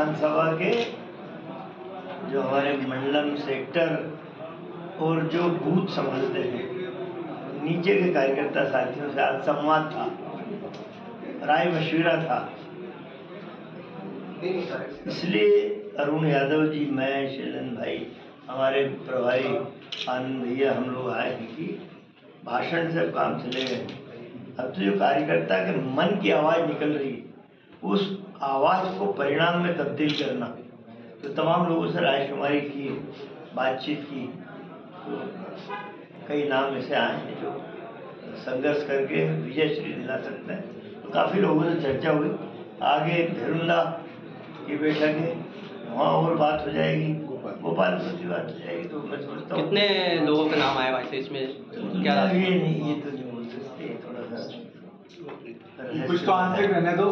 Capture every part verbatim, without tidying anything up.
विधानसभा के जो हमारे मंडलम सेक्टर और जो बूथ संभालते हैं नीचे के कार्यकर्ता साथियों से आज संवाद था, राय मशविरा था। इसलिए अरुण यादव जी, मैं, शैलन भाई, हमारे प्रभारी आनंद भैया, हम लोग आए हैं कि भाषण से काम चलेगा। अब तो जो कार्यकर्ता के मन की आवाज़ निकल रही है, उस आवाज़ को परिणाम में तब्दील करना, तो तमाम लोगों से रायशुमारी की, बातचीत की, तो कई नाम ऐसे आए हैं जो संघर्ष करके विजय श्री दिला सकते हैं। तो काफ़ी लोगों से चर्चा हुई। आगे धरुंदा की बैठक है, वहाँ और बात हो जाएगी, गोपालपुर की बात हो जाएगी। तो मैं सोचता हूँ कितने लोगों के नाम आए वैसे इसमें क्या? ये नहीं, ये तो नहीं बोल सकते, थोड़ा सा कुछ तो आंसर रहने दो।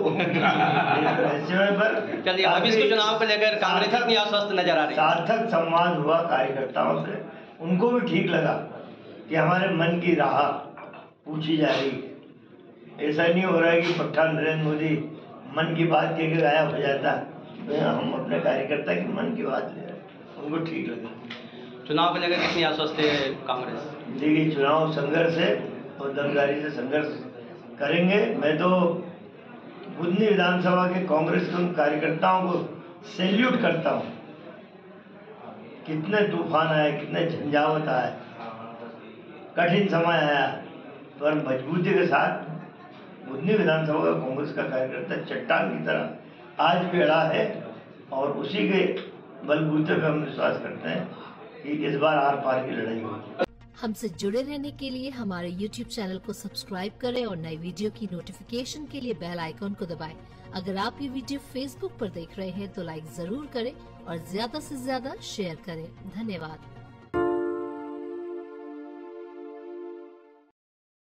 चलिए, अब इसको चुनाव को लेकर कांग्रेस कितनी आश्वस्त नजर आ रही है? सार्थक संवाद हुआ कार्यकर्ताओं से, उनको भी ठीक लगा कि हमारे मन की राह पूछी जा रही है। ऐसा नहीं हो रहा है कि पठान नरेंद्र मोदी मन की बात कह के गायब हो जाता है। तो हम अपने कार्यकर्ता की मन की बात ले रहे हैं, उनको ठीक लगा। चुनाव को लेकर कितनी आश्वस्त है कांग्रेस? देखिए, चुनाव संघर्ष है और दमदारी से संघर्ष करेंगे। मैं तो बुधनी विधानसभा के कांग्रेस के उन कार्यकर्ताओं को सैल्यूट करता हूँ। कितने तूफान आए, कितने झंझावत आए, कठिन समय आया, पर मजबूती के साथ बुधनी विधानसभा का कांग्रेस का कार्यकर्ता चट्टान की तरह आज भी अड़ा है और उसी के बलबूते पर हम विश्वास करते हैं कि इस बार आर पार की लड़ाई होगी। हमसे जुड़े रहने के लिए हमारे यूट्यूब चैनल को सब्सक्राइब करें और नई वीडियो की नोटिफिकेशन के लिए बेल आइकॉन को दबाएं। अगर आप ये वीडियो फेसबुक पर देख रहे हैं तो लाइक जरूर करें और ज्यादा से ज्यादा शेयर करें। धन्यवाद।